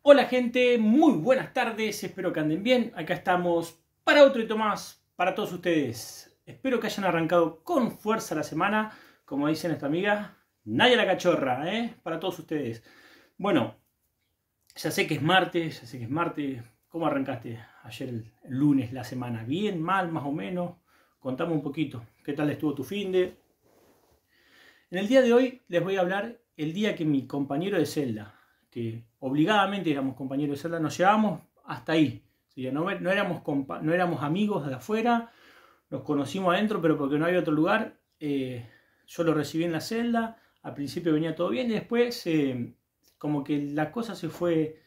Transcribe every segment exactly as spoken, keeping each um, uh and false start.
Hola gente, muy buenas tardes, espero que anden bien. Acá estamos para otro hito más para todos ustedes. Espero que hayan arrancado con fuerza la semana, como dice nuestra amiga Naya la Cachorra, ¿eh? Para todos ustedes. Bueno, ya sé que es martes, ya sé que es martes. ¿Cómo arrancaste ayer el, el lunes la semana? ¿Bien, mal, más o menos? Contame un poquito, ¿qué tal estuvo tu finde? En el día de hoy les voy a hablar el día que mi compañero de celda, que obligadamente éramos compañeros de celda, nos llevábamos hasta ahí. O sea, no, no, éramos no éramos amigos de afuera, nos conocimos adentro, pero porque no había otro lugar. Eh, yo lo recibí en la celda, al principio venía todo bien y después eh, como que la cosa se fue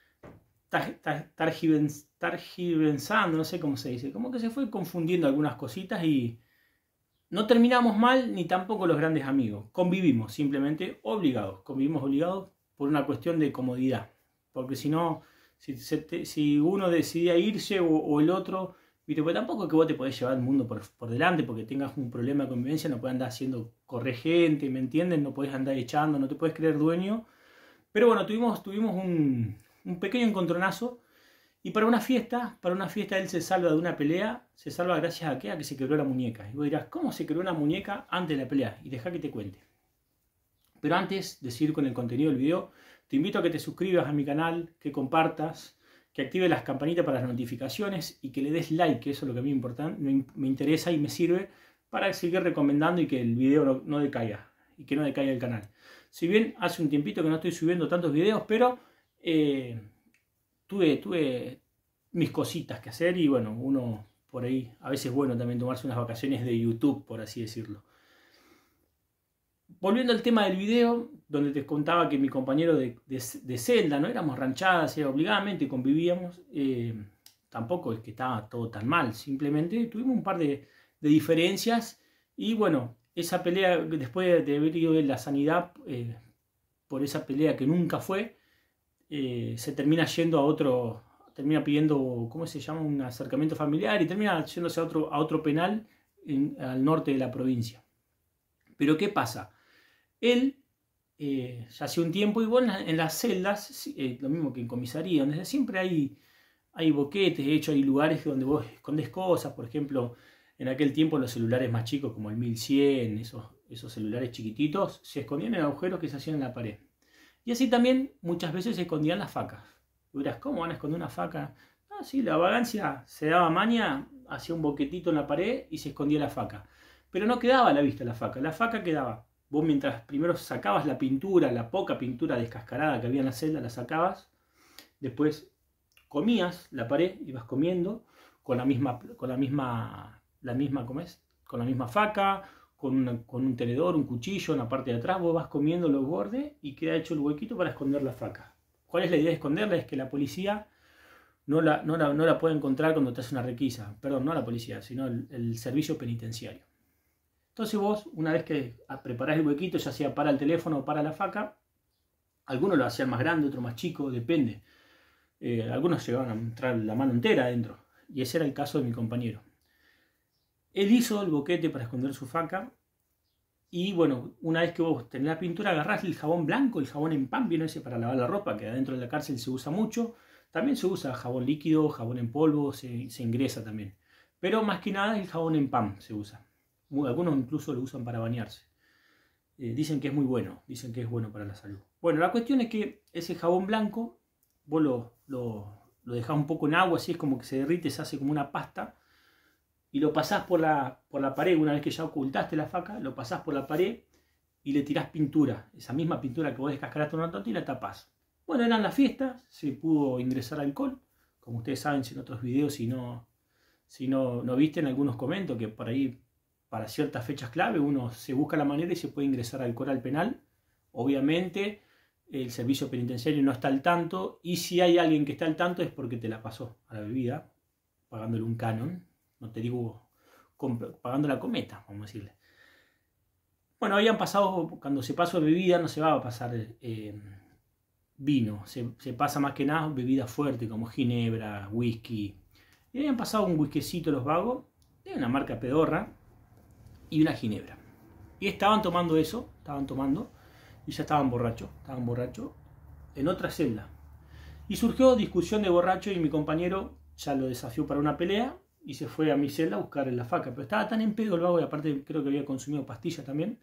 targiversando, no sé cómo se dice, como que se fue confundiendo algunas cositas y no terminamos mal ni tampoco los grandes amigos. Convivimos simplemente obligados, convivimos obligados por una cuestión de comodidad. Porque si no, si, te, si uno decidía irse o, o el otro, ¿viste? Porque tampoco es que vos te podés llevar el mundo por, por delante porque tengas un problema de convivencia, no podés andar haciendo correr gente, ¿me entienden? No podés andar echando, no te podés creer dueño. Pero bueno, tuvimos, tuvimos un, un pequeño encontronazo. Y para una fiesta, para una fiesta él se salva de una pelea, se salva gracias a, ¿qué? A que se quebró la muñeca. Y vos dirás, ¿cómo se quebró una muñeca antes de la pelea? Y deja que te cuente. Pero antes de seguir con el contenido del video, te invito a que te suscribas a mi canal, que compartas, que actives las campanitas para las notificaciones y que le des like, que eso es lo que a mí me, importa, me, me interesa y me sirve para seguir recomendando y que el video no, no decaiga, y que no decaiga el canal. Si bien hace un tiempito que no estoy subiendo tantos videos, pero... Eh, Tuve, tuve mis cositas que hacer y bueno, uno por ahí, a veces es bueno también tomarse unas vacaciones de YouTube, por así decirlo. Volviendo al tema del video, donde te contaba que mi compañero de, de, de celda, no éramos ranchadas, era obligadamente convivíamos, eh, tampoco es que estaba todo tan mal, simplemente tuvimos un par de, de diferencias y bueno, esa pelea, después de haber ido de la sanidad, eh, por esa pelea que nunca fue, Eh, se termina yendo a otro, termina pidiendo, ¿cómo se llama? Un acercamiento familiar y termina yéndose a otro, a otro penal en, al norte de la provincia. Pero ¿qué pasa? Él, eh, ya hace un tiempo, y bueno, en las celdas, eh, lo mismo que en comisaría, donde siempre hay, hay boquetes, de hecho hay lugares donde vos escondes cosas, por ejemplo, en aquel tiempo los celulares más chicos como el mil cien, esos, esos celulares chiquititos, se escondían en agujeros que se hacían en la pared. Y así también muchas veces se escondían las facas. Y dirás, ¿cómo van a esconder una faca? Ah, sí, la vagancia se daba maña, hacía un boquetito en la pared y se escondía la faca. Pero no quedaba a la vista la faca. La faca quedaba. Vos mientras primero sacabas la pintura, la poca pintura descascarada que había en la celda, la sacabas. Después comías la pared, ibas comiendo con la misma, con la misma, la misma, ¿cómo es? Con la misma faca. Con, una, con un tenedor, un cuchillo en la parte de atrás, vos vas comiendo los bordes y queda hecho el huequito para esconder la faca. ¿Cuál es la idea de esconderla? Es que la policía no la, no la, no la puede encontrar cuando te hace una requisa. Perdón, no la policía, sino el, el servicio penitenciario. Entonces vos, una vez que preparás el huequito, ya sea para el teléfono o para la faca, algunos lo hacían más grande, otro más chico, depende. Eh, algunos llegaban a entrar la mano entera adentro. Y ese era el caso de mi compañero. Él hizo el boquete para esconder su faca y bueno, una vez que vos tenés la pintura, agarrás el jabón blanco, el jabón en pan, viene ese para lavar la ropa, que adentro de la cárcel se usa mucho. También se usa jabón líquido, jabón en polvo, se, se ingresa también. Pero más que nada el jabón en pan se usa. Algunos incluso lo usan para bañarse. Eh, dicen que es muy bueno, dicen que es bueno para la salud. Bueno, la cuestión es que ese jabón blanco, vos lo, lo, lo dejás un poco en agua, así es como que se derrite, se hace como una pasta. Y lo pasás por la, por la pared, una vez que ya ocultaste la faca, lo pasás por la pared y le tirás pintura, esa misma pintura que vos descascaraste un rato y la tapás. Bueno, eran las fiestas, se pudo ingresar alcohol, como ustedes saben, si en otros videos, si no, si no, no viste, en algunos comento que por ahí, para ciertas fechas clave, uno se busca la manera y se puede ingresar alcohol al penal. Obviamente, el servicio penitenciario no está al tanto, y si hay alguien que está al tanto es porque te la pasó a la bebida, pagándole un canon. No te digo pagando la cometa, vamos a decirle. Bueno, habían pasado, cuando se pasa bebida no se va a pasar eh, vino, se, se pasa más que nada bebida fuerte como ginebra, whisky. Y habían pasado un whiskycito los vagos, de una marca pedorra, y una ginebra. Y estaban tomando eso, estaban tomando, y ya estaban borrachos, estaban borrachos en otra celda. Y surgió discusión de borracho y mi compañero ya lo desafió para una pelea y se fue a mi celda a buscar la faca. Pero estaba tan en pedo el vago y aparte creo que había consumido pastillas también.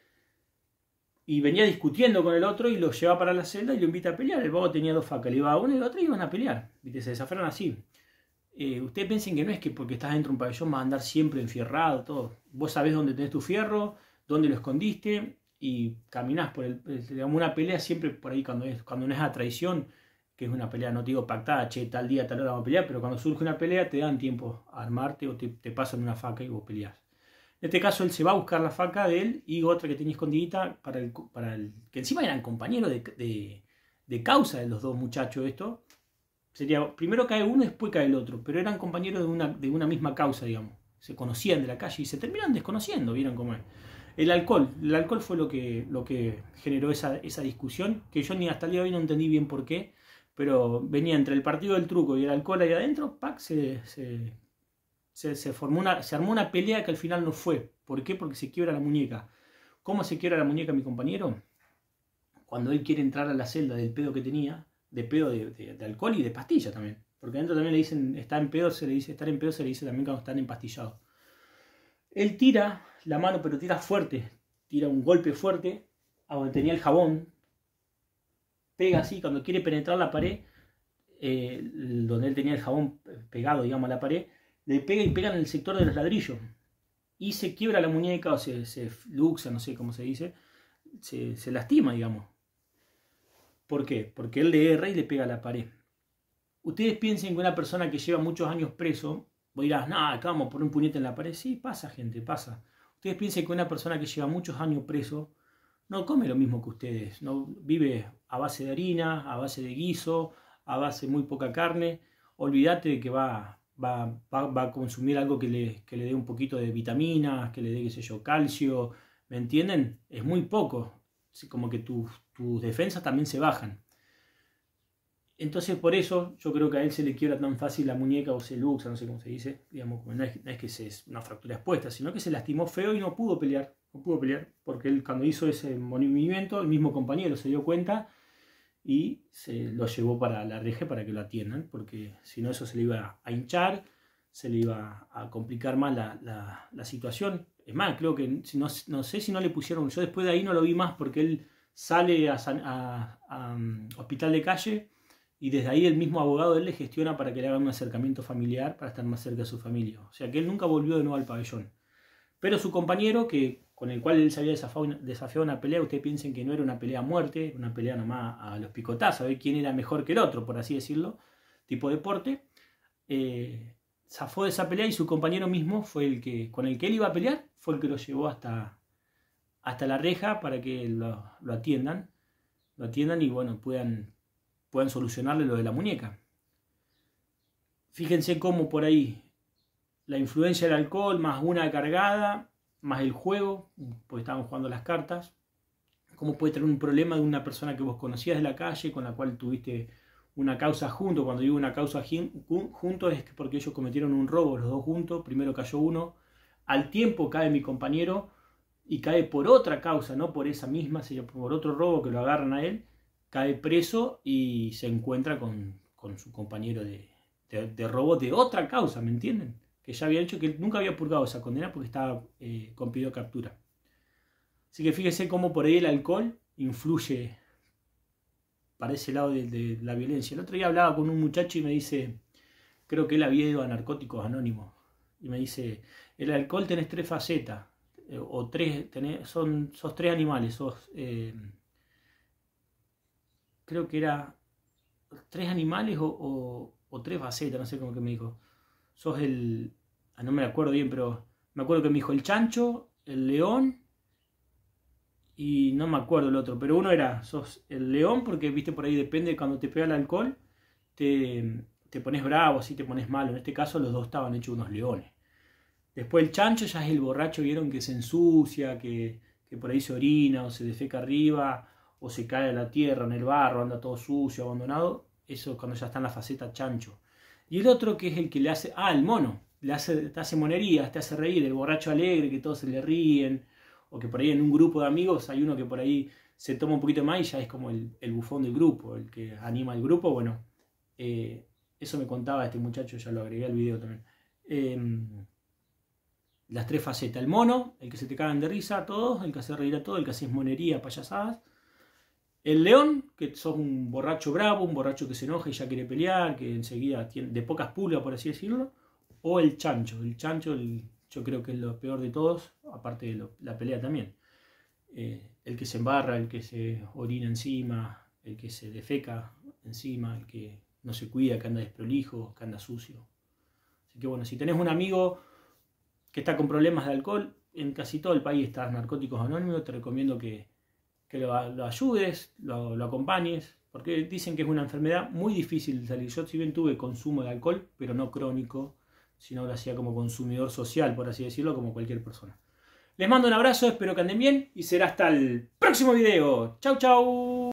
Y venía discutiendo con el otro y lo lleva para la celda y lo invita a pelear. El vago tenía dos facas, le iba a uno y el otro y iban a pelear. ¿Viste? Se desafiaron así. Eh, ustedes piensen que no es que porque estás dentro de un pabellón vas a andar siempre enfierrado, todo. Vos sabés dónde tenés tu fierro, dónde lo escondiste y caminás por el... Digamos, una pelea siempre por ahí cuando, es, cuando no es a traición, que es una pelea, no te digo pactada, che, tal día, tal hora vamos a pelear, pero cuando surge una pelea te dan tiempo a armarte o te, te pasan una faca y vos peleás. En este caso él se va a buscar la faca de él y otra que tenía escondidita para el, para el que encima eran compañeros de, de, de causa de los dos muchachos esto. Sería, primero cae uno y después cae el otro, pero eran compañeros de una, de una misma causa, digamos. Se conocían de la calle y se terminan desconociendo, ¿vieron cómo es? El alcohol, el alcohol fue lo que, lo que generó esa, esa discusión, que yo ni hasta el día de hoy no entendí bien por qué, pero venía entre el partido del truco y el alcohol ahí adentro, ¡pac! se... se Se, se, formó una, se armó una pelea que al final no fue. ¿Por qué? Porque se quiebra la muñeca. ¿Cómo se quiebra la muñeca mi compañero? Cuando él quiere entrar a la celda del pedo que tenía, de pedo de, de, de alcohol y de pastilla también. Porque adentro también le dicen, está en pedo, se le dice, estar en pedo se le dice también cuando están empastillados. Él tira la mano, pero tira fuerte. Tira un golpe fuerte a donde tenía el jabón. Pega así, cuando quiere penetrar la pared, eh, donde él tenía el jabón pegado, digamos, a la pared, le pega y pega en el sector de los ladrillos y se quiebra la muñeca o se, se luxa, no sé cómo se dice, se, se lastima, digamos. ¿Por qué? Porque él le erra y le pega a la pared. Ustedes piensen que una persona que lleva muchos años preso, vos dirás, no, acá vamos a poner un puñete en la pared. Sí, pasa, gente, pasa. Ustedes piensen que una persona que lleva muchos años preso no come lo mismo que ustedes, no vive a base de harina, a base de guiso, a base de muy poca carne. Olvídate de que va... Va, va, va a consumir algo que le, que le dé un poquito de vitaminas, que le dé, qué sé yo, calcio, ¿me entienden? Es muy poco, así como que tus, tus defensas también se bajan. Entonces por eso yo creo que a él se le quiebra tan fácil la muñeca o se luxa, no sé cómo se dice, digamos, no es, no es que se, es una fractura expuesta, sino que se lastimó feo y no pudo pelear, no pudo pelear, porque él cuando hizo ese movimiento, el mismo compañero se dio cuenta y se lo llevó para la reja para que lo atiendan, porque si no eso se le iba a hinchar, se le iba a complicar más la, la, la situación. Es más, creo que no, no sé si no le pusieron, yo después de ahí no lo vi más porque él sale a, a, a um, hospital de calle y desde ahí el mismo abogado de él le gestiona para que le hagan un acercamiento familiar para estar más cerca de su familia. O sea que él nunca volvió de nuevo al pabellón. Pero su compañero, que con el cual él se había desafiado, desafiado una pelea, ustedes piensen que no era una pelea a muerte, una pelea nomás a los picotazos, a ver quién era mejor que el otro, por así decirlo, tipo deporte. Eh, zafó de esa pelea y su compañero mismo fue el que, con el que él iba a pelear, fue el que lo llevó hasta, hasta la reja para que lo, lo atiendan, lo atiendan y bueno, puedan, puedan solucionarle lo de la muñeca. Fíjense cómo por ahí la influencia del alcohol, más una cargada, más el juego, porque estaban jugando las cartas, cómo puede tener un problema de una persona que vos conocías de la calle, con la cual tuviste una causa junto. Cuando digo una causa juntos es porque ellos cometieron un robo los dos juntos, primero cayó uno, al tiempo cae mi compañero y cae por otra causa, no por esa misma, sino por otro robo que lo agarran a él, cae preso y se encuentra con, con su compañero de, de, de robo de otra causa, ¿me entienden? Que ya había dicho que él nunca había purgado esa condena porque estaba eh, con pedido de captura. Así que fíjese cómo por ahí el alcohol influye para ese lado de, de la violencia. El otro día hablaba con un muchacho y me dice, creo que él había ido a Narcóticos Anónimos, y me dice, el alcohol tenés tres facetas, eh, o tres, tenés, son, sos tres animales, sos, eh, creo que era tres animales o, o, o tres facetas, no sé cómo que me dijo. Sos el, ah, no me acuerdo bien, pero me acuerdo que me dijo el chancho, el león y no me acuerdo el otro, pero uno era, sos el león porque, viste, por ahí depende, cuando te pega el alcohol, te, te pones bravo, así te pones malo. En este caso los dos estaban hechos unos leones. Después el chancho ya es el borracho, vieron, que se ensucia, que, que por ahí se orina o se defeca arriba o se cae a la tierra, en el barro, anda todo sucio, abandonado. Eso es cuando ya está en la faceta chancho. Y el otro que es el que le hace, ah, el mono, le hace, te hace monerías, te hace reír, el borracho alegre, que todos se le ríen, o que por ahí en un grupo de amigos hay uno que por ahí se toma un poquito más y ya es como el, el bufón del grupo, el que anima al grupo. Bueno, Eh, eso me contaba este muchacho, ya lo agregué al video también. Eh, las tres facetas: el mono, el que se te cagan de risa a todos, el que hace reír a todos, el que hace monería, payasadas. El león, que sos un borracho bravo, un borracho que se enoja y ya quiere pelear, que enseguida tiene de pocas pulgas, por así decirlo. O el chancho, el chancho el, yo creo que es lo peor de todos, aparte de lo, la pelea también. Eh, el que se embarra, el que se orina encima, el que se defeca encima, el que no se cuida, que anda desprolijo, que anda sucio. Así que bueno, si tenés un amigo que está con problemas de alcohol, en casi todo el país está Narcóticos Anónimos, te recomiendo que, que lo, lo ayudes, lo, lo acompañes, porque dicen que es una enfermedad muy difícil de salir. Yo si bien tuve consumo de alcohol, pero no crónico, sino lo hacía como consumidor social, por así decirlo, como cualquier persona. Les mando un abrazo, espero que anden bien y será hasta el próximo video. Chau, chau.